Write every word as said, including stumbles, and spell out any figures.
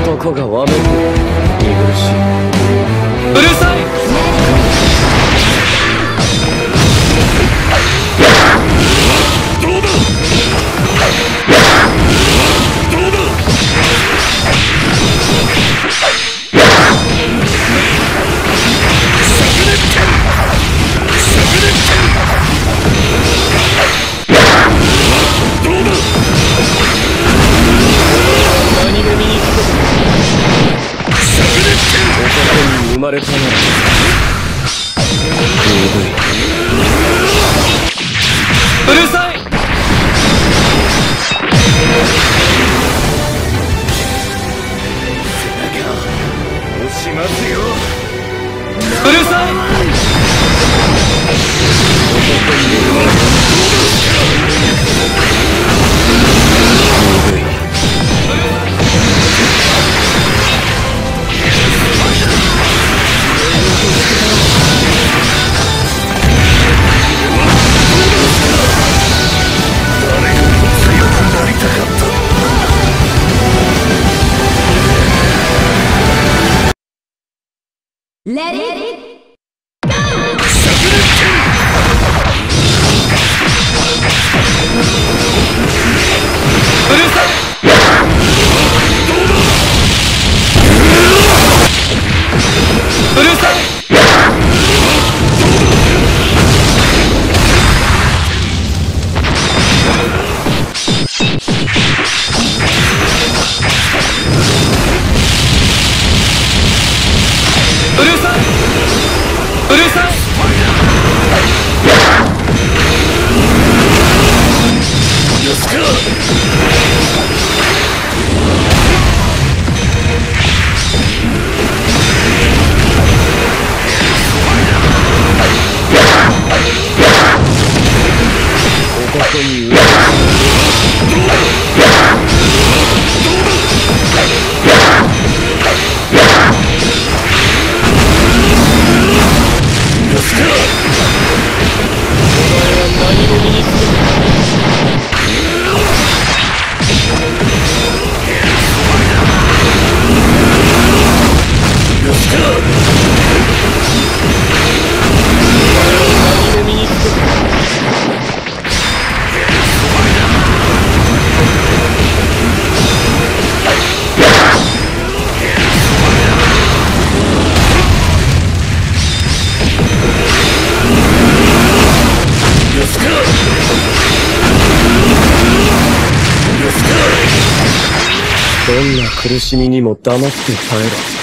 男がわめく見苦しい。うるさい。どうだどうだ生まれたなら鈍い。うるさい。背中押しますよ。うるさい。鈍い。 Let it go! うるさい。うるさい。うるさい。うるさい。よしか。おここにうるさどんな苦しみにも黙って耐えろ。